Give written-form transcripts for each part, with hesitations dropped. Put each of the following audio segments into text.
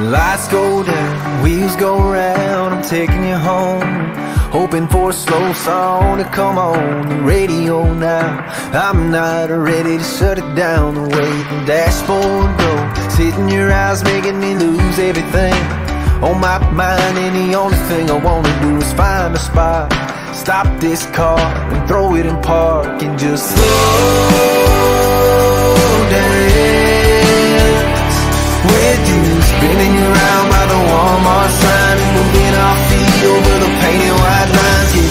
Lights go down, wheels go round, I'm taking you home, hoping for a slow song to come on the radio now. I'm not ready to shut it down the way the dashboard goes. Hitting your eyes, making me lose everything on my mind, and the only thing I wanna do is find a spot, stop this car and throw it in park and just slow dance with you, spinning you around by the Walmart sign and moving our feet over the painted white lines. Get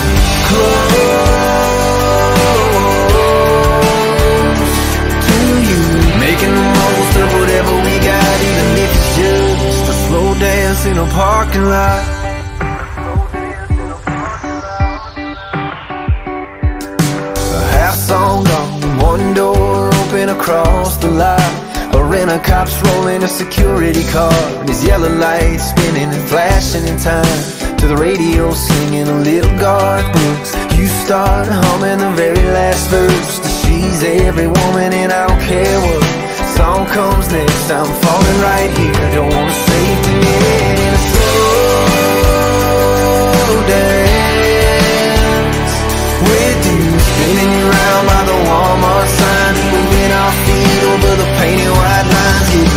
close to you, making the most of whatever we got, even if it's just a slow dance in a parking lot. A half song gone, one door open across the lot. A rent-a-cop's rolling a security car, and his yellow lights spinning and flashing in time to the radio singing a little Garth Brooks. You start humming the very last verse to She's Every Woman, and I don't care what song comes next, I'm falling right here, don't wanna save me in a slow dance with you, spinning you around by the Walmart sign and moving our feet over the painted white lines. Get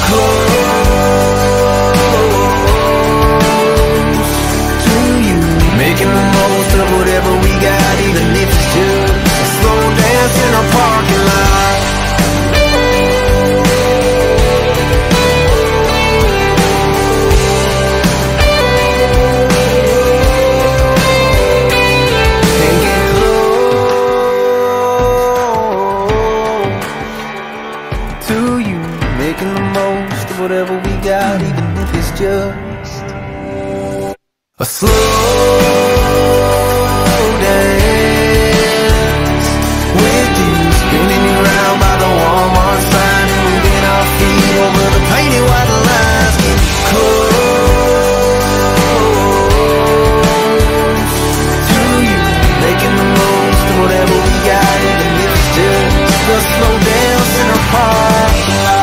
close to you, making the most of whatever we got, even if it's just a slow dance in a parking lot. Whatever we got, even if it's just a slow dance with you, spinning you around by the Walmart sign and moving our feet over the painted white lines. Get close to you, making the most of whatever we got, even if it's just a slow dance in a parking lot.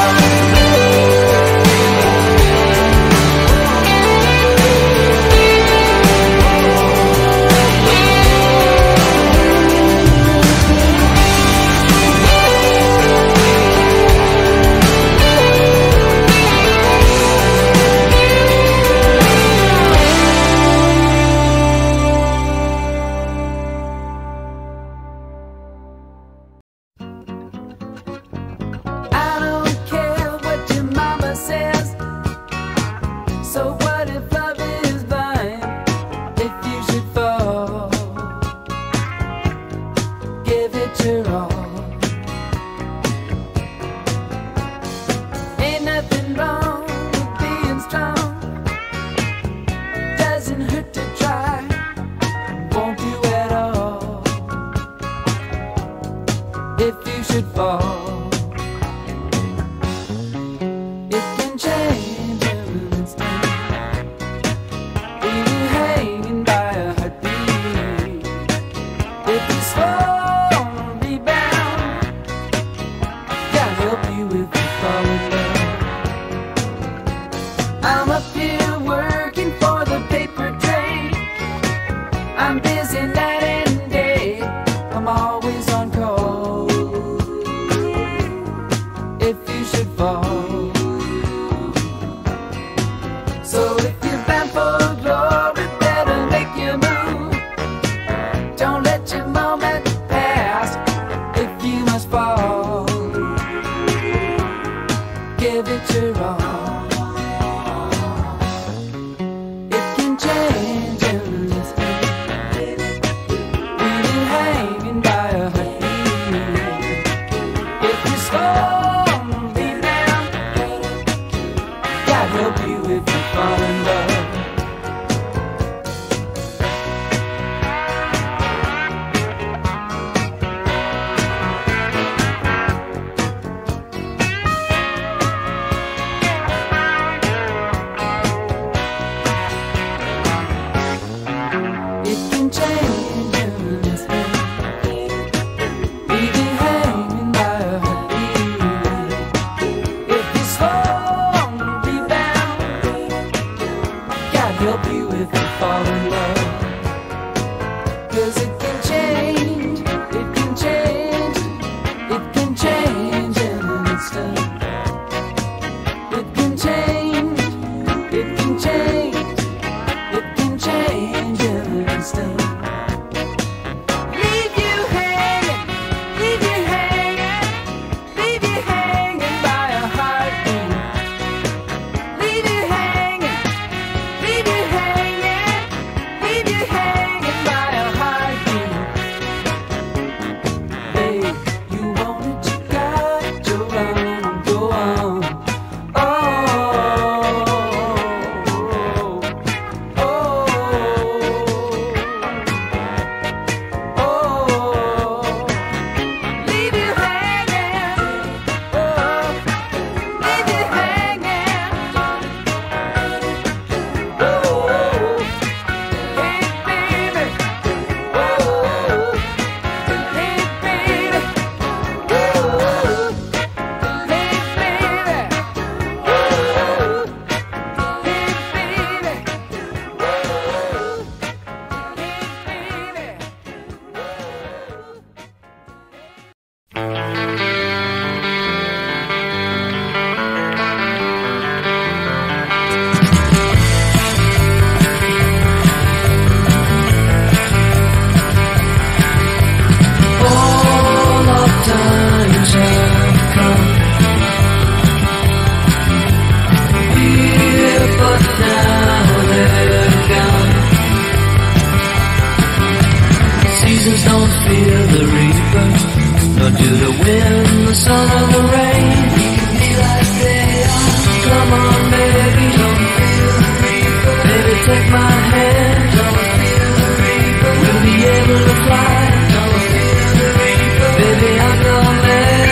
nor to the wind, the sun or the rain. We can be like they are. Come on, baby, don't feel the reaper. Baby, take my hand, don't feel the reaper. We'll be able to fly, don't feel the reaper. Baby, I'm your man.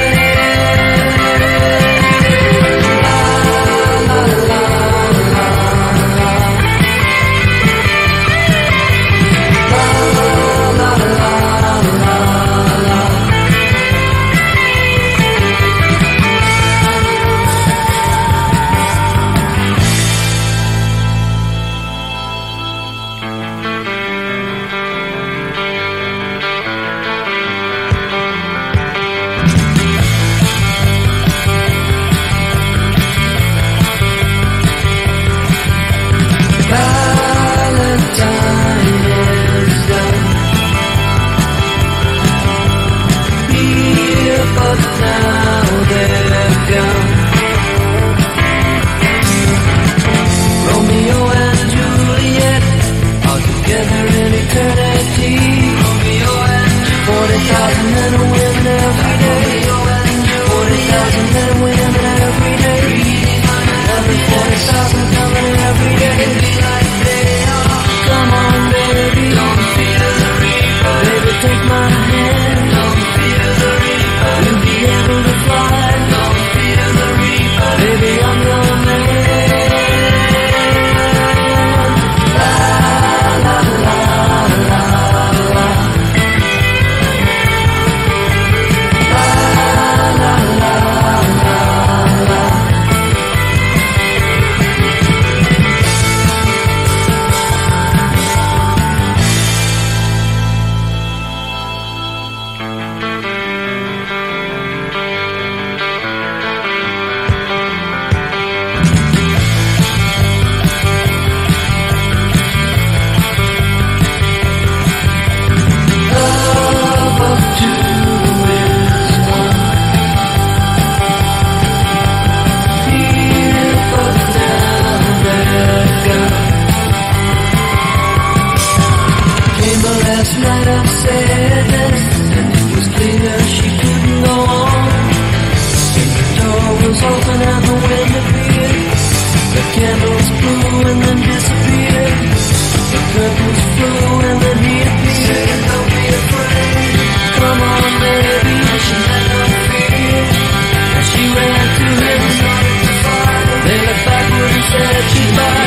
She ran to him, they looked backward and said she's mine.